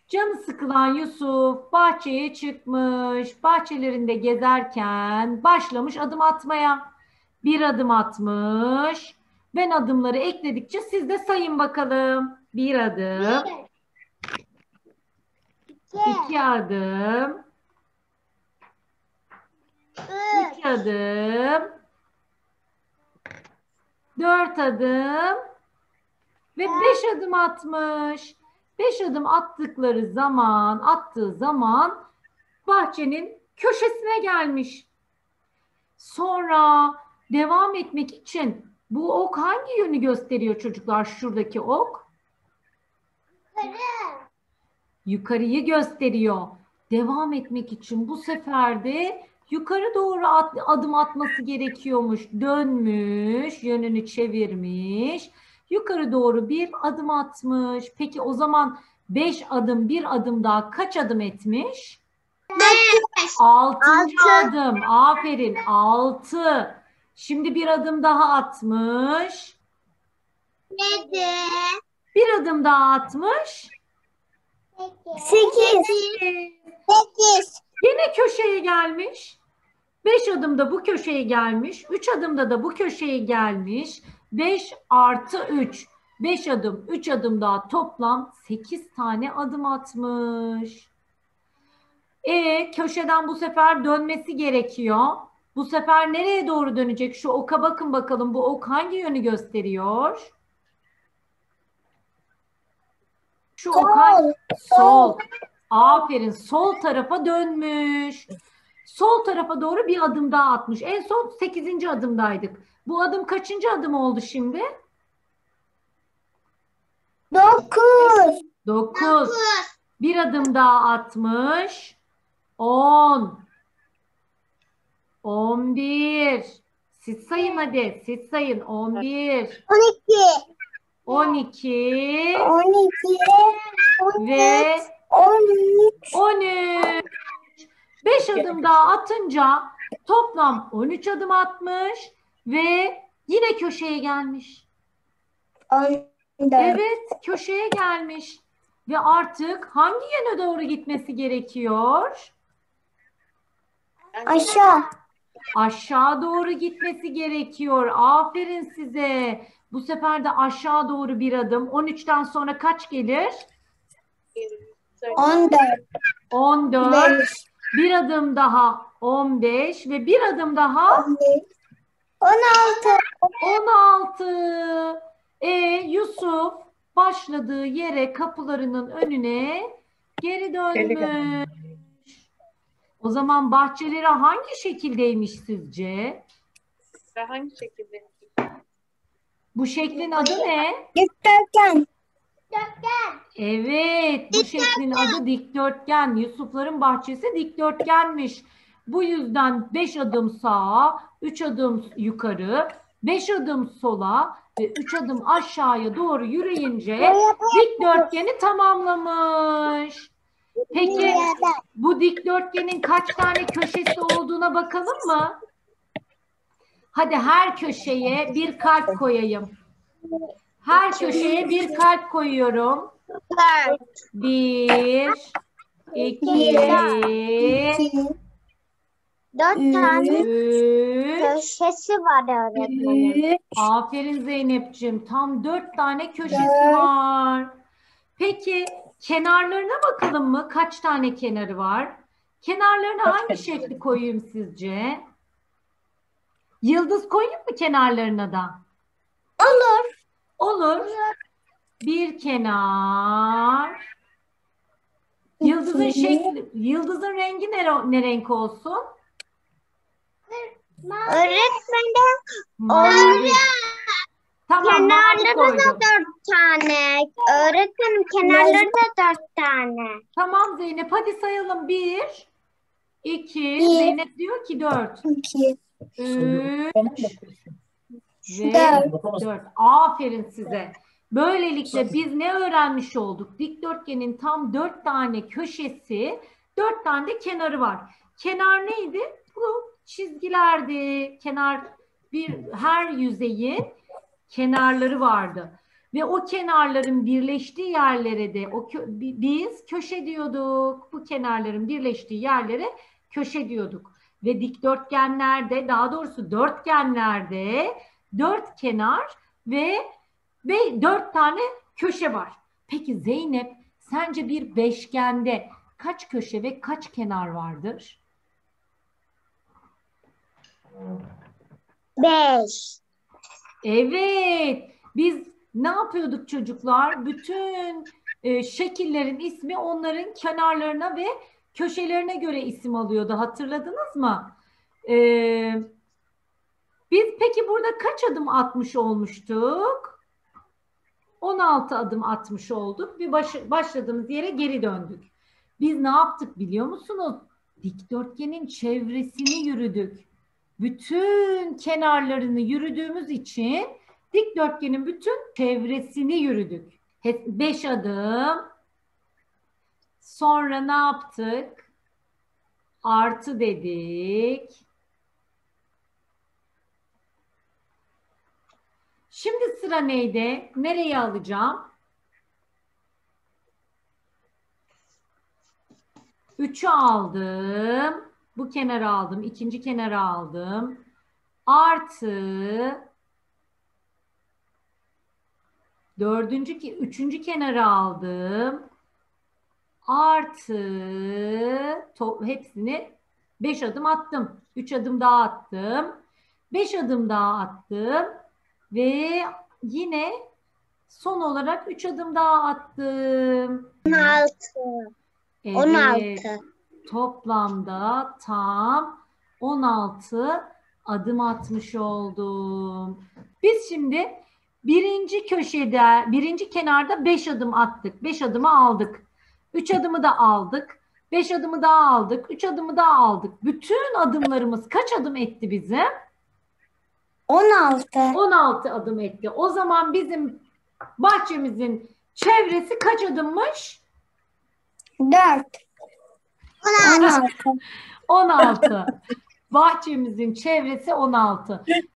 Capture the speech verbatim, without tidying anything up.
Canı sıkılan Yusuf bahçeye çıkmış. Bahçelerinde gezerken başlamış adım atmaya. Bir adım atmış. Ben adımları ekledikçe siz de sayın bakalım. Bir adım, Bir, iki iki, adım, üç üç, adım, dört adım ve beş dört, adım atmış. Beş adım attıkları zaman, attığı zaman bahçenin köşesine gelmiş. Sonra devam etmek için bu ok hangi yönü gösteriyor çocuklar? Şuradaki ok yukarı, yukarıyı gösteriyor. Devam etmek için bu sefer de yukarı doğru at, adım atması gerekiyormuş. Dönmüş, yönünü çevirmiş. Yukarı doğru bir adım atmış. Peki o zaman beş adım, bir adım daha kaç adım etmiş? beş, Altıncı altı, adım. Aferin. Altı. Şimdi bir adım daha atmış. yedi, Bir adım daha atmış. sekiz, sekiz, Yine köşeye gelmiş. Beş adımda bu köşeye gelmiş. Üç adımda da bu köşeye gelmiş. Beş artı üç. Beş adım, üç adım daha toplam sekiz tane adım atmış. E köşeden bu sefer dönmesi gerekiyor. Bu sefer nereye doğru dönecek? Şu oka bakın bakalım. Bu ok hangi yönü gösteriyor? Şu ok hangi? Sol. Aferin. Sol tarafa dönmüş. Sol tarafa doğru bir adım daha atmış. En son sekizinci adımdaydık. Bu adım kaçıncı adım oldu şimdi? dokuz, Dokuz. dokuz, Bir adım daha atmış. On. On bir. Siz sayın hadi. Siz sayın. On bir. on iki, On iki. on iki, on Ve üç, on üç, on üç. Beş adım daha atınca toplam on üç adım atmış ve yine köşeye gelmiş. on dört, Evet, köşeye gelmiş ve artık hangi yöne doğru gitmesi gerekiyor? aşağı, Aşağı doğru gitmesi gerekiyor. Aferin size. Bu sefer de aşağı doğru bir adım. on üçten sonra kaç gelir? on dört, on dört. beş, Bir adım daha on beş ve bir adım daha on beş, on altı, on altı. E Yusuf başladığı yere kapılarının önüne geri dönmüş. O zaman bahçeleri hangi şekildeymiş sizce? Hangi şekilde? Bu şeklin adı ne? dikdörtgen, Evet, bu şeklin adı dikdörtgen. Yusufların bahçesi dikdörtgenmiş. Bu yüzden beş adım sağa, üç adım yukarı, beş adım sola ve üç adım aşağıya doğru yürüyünce dikdörtgeni tamamlamış. Peki bu dikdörtgenin kaç tane köşesi olduğuna bakalım mı? Hadi her köşeye bir kalp koyayım. Her köşeye bir kalp koyuyorum. dört, Bir, iki, iki, dört tane üç. köşesi var öğretmenim. Aferin Zeynep'ciğim. Tam dört tane köşesi Dört. var. Peki kenarlarına bakalım mı? Kaç tane kenarı var? Kenarlarına hangi şekli koyayım sizce? Yıldız koyayım mı kenarlarına da? Olur. Olur. Bir kenar. Yıldızın şekli, yıldızın rengi ne, ne renk olsun? Öğretmenim Mavi. Tamam, mavi kenarları da koydum. dört tane. Öğretmenim kenarları da dört tane. Tamam Zeynep, hadi sayalım. Bir, iki, Bir. Zeynep diyor ki dört. İki, Üç ve dört. dört. Aferin size. Böylelikle biz ne öğrenmiş olduk? Dikdörtgenin tam dört tane köşesi, dört tane de kenarı var. Kenar neydi? Bu çizgilerdi. Kenar bir her yüzeyin kenarları vardı. Ve o kenarların birleştiği yerlere de o kö biz köşe diyorduk. Bu kenarların birleştiği yerlere köşe diyorduk. Ve dikdörtgenlerde, daha doğrusu dörtgenlerde dört kenar ve ve dört tane köşe var. Peki Zeynep, sence bir beşgende kaç köşe ve kaç kenar vardır? Beş. Evet. Biz ne yapıyorduk çocuklar? Bütün e, şekillerin ismi onların kenarlarına ve köşelerine göre isim alıyordu. Hatırladınız mı? Ee, biz peki burada kaç adım atmış olmuştuk? on altı adım atmış olduk. Bir baş, başladığımız yere geri döndük. Biz ne yaptık biliyor musunuz? Dikdörtgenin çevresini yürüdük. Bütün kenarlarını yürüdüğümüz için dikdörtgenin bütün çevresini yürüdük. Beş adım. Sonra ne yaptık? Artı dedik. Şimdi sıra neydi? Nereye alacağım? Üçü aldım. Bu kenara aldım. İkinci kenara aldım. Artı dördüncü, üçüncü kenara aldım. Artı to, hepsini beş adım attım. Üç adım daha attım. Beş adım daha attım. Ve yine son olarak üç adım daha attım. On altı. Evet, On altı. toplamda tam on altı adım atmış oldum. Biz şimdi birinci köşede, birinci kenarda beş adım attık. beş adımı aldık. üç adımı da aldık. beş adımı daha aldık. üç adımı daha aldık. Bütün adımlarımız kaç adım etti bizim? On altı. on altı adım etti. O zaman bizim bahçemizin çevresi kaç adımmış? Dört. On altı. on altı. Bahçemizin çevresi on altı.